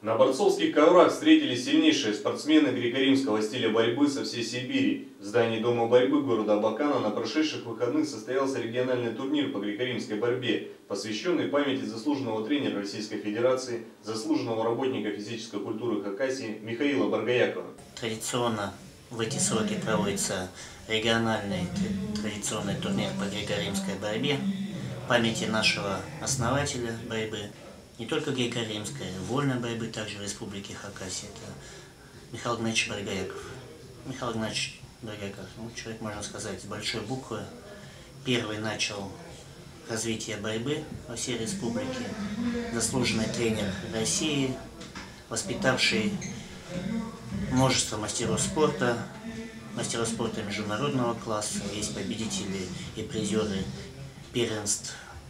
На борцовских коврах встретились сильнейшие спортсмены греко-римского стиля борьбы со всей Сибири. В здании Дома борьбы города Абакана на прошедших выходных состоялся региональный турнир по греко-римской борьбе, посвященный памяти заслуженного тренера Российской Федерации, заслуженного работника физической культуры Хакасии Михаила Баргаякова. Традиционно в эти сроки проводится региональный традиционный турнир по греко-римской борьбе, памяти нашего основателя борьбы, не только греко-римской, вольной борьбы, также в Республике Хакасия. Это Михаил Игнатьевич Баргаяков. Михаил Игнатьевич Баргаяков, человек, можно сказать, с большой буквы, первый начал развитие борьбы во всей республике, заслуженный тренер России, воспитавший множество мастеров спорта международного класса, есть победители и призеры первенств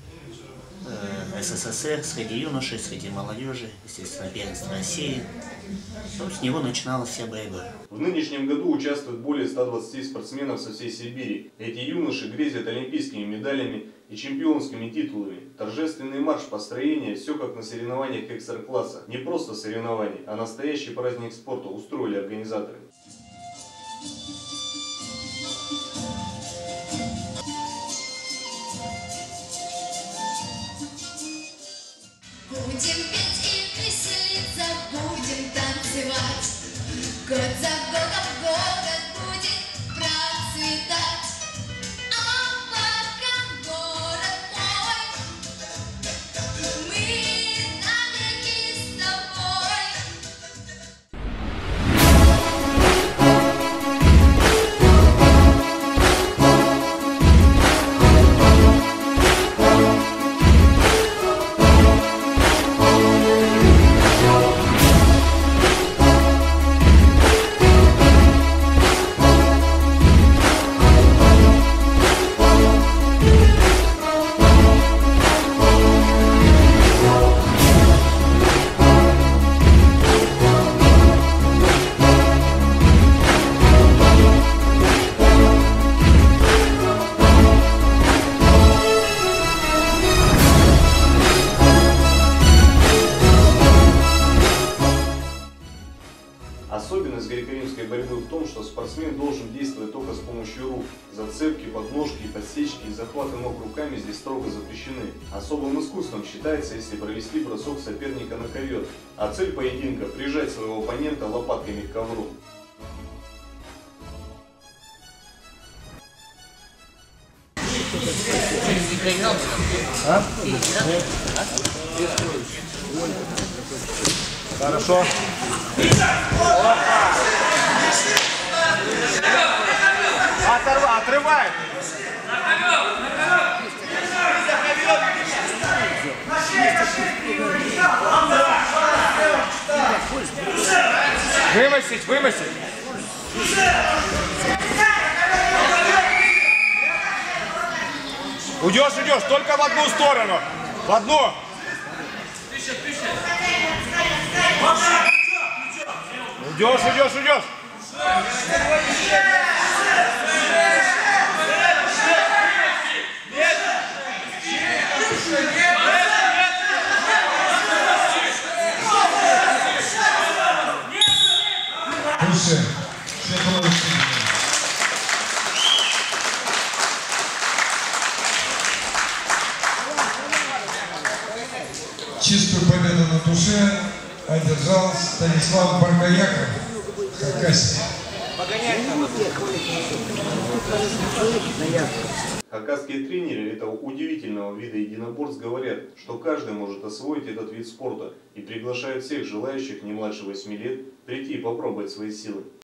СССР среди юношей, среди молодежи, естественно, первенств России. С него начиналась вся борьба. В нынешнем году участвует более 120 спортсменов со всей Сибири. Эти юноши грезят олимпийскими медалями и чемпионскими титулами. Торжественный марш построения, все как на соревнованиях экстра-класса. Не просто соревнования, а настоящий праздник спорта устроили организаторы. Будем петь и веселиться, будем танцевать. Год за годом город будет процветать. А пока город мой, мы навеки с тобой. Особенность греко-римской борьбы в том, что спортсмен должен действовать только с помощью рук. Зацепки, подножки, подсечки и захваты ног руками здесь строго запрещены. Особым искусством считается, если провести бросок соперника на ковер. А цель поединка – прижать своего оппонента лопатками к ковру. Хорошо. Отрывай. Вымостить. Уйдешь, только в одну сторону. В одну. Уйдешь. Чистую победу на душе одержал Станислав Баргаяков, Хакасия. Хакасские тренеры этого удивительного вида единоборств говорят, что каждый может освоить этот вид спорта и приглашают всех желающих не младше 8 лет прийти и попробовать свои силы.